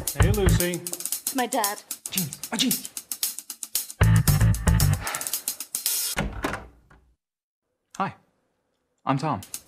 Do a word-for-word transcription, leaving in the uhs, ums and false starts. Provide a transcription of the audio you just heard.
Hey, Lucy. It's my dad. Jeans. My jeans. Hi. I'm Tom.